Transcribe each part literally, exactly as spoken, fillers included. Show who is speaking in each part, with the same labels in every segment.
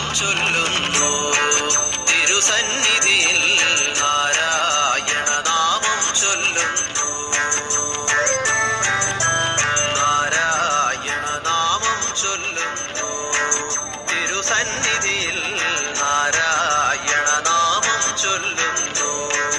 Speaker 1: ചൊല്ലുന്നു തിരുസന്നിധിയിൽ നാരായണ നാമം ചൊല്ലുന്നു നാരായണ നാമം ചൊല്ലുന്നു തിരുസന്നിധിയിൽ നാരായണ നാമം ചൊല്ലുന്നു.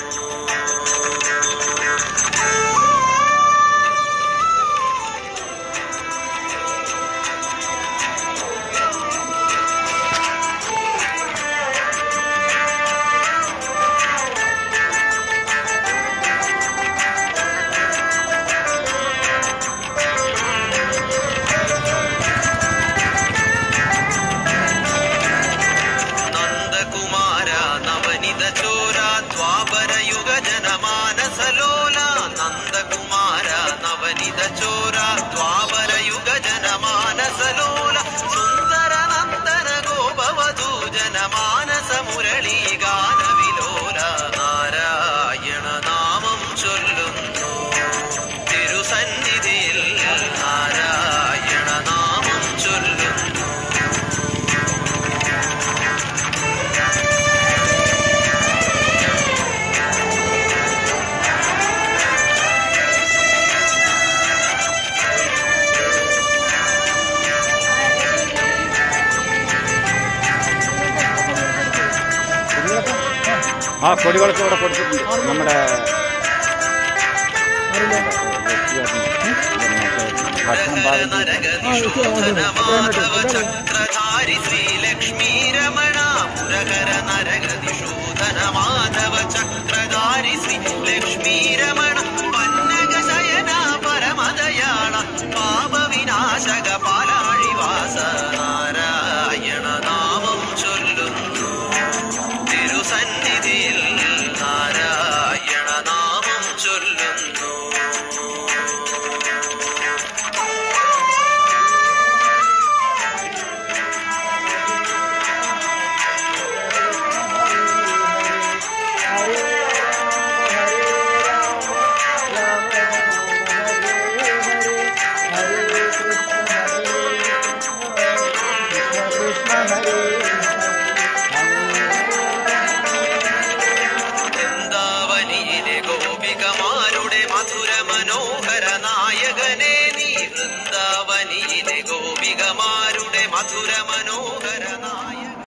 Speaker 2: ആ കൊടികളൊക്കെ ഇവിടെ കൊടുത്തിട്ടുണ്ട്. നമ്മുടെ
Speaker 1: ചക്രധാരി ശ്രീലക്ഷ്മീ രമണ മുരഹര നരകതിശോധന മാധവ ചക്രധാരി ശ്രീ ലക്ഷ്മീ രമണ പന്നക ശയന പരമദയാള പാപവിനാശക പാലാഴിവാസ നാരായണ നാമം ചൊല്ലുന്നു തിരുസന്നിധിയിൽ നാരായണ നാമം ചൊല്ലുന്നു. വൃന്ദാവനിയിലെ ഗോപികമാരുടെ മധുര മനോഹര നായകനെ നീ വൃന്ദാവനിയിലെ ഗോപികമാരുടെ മധുര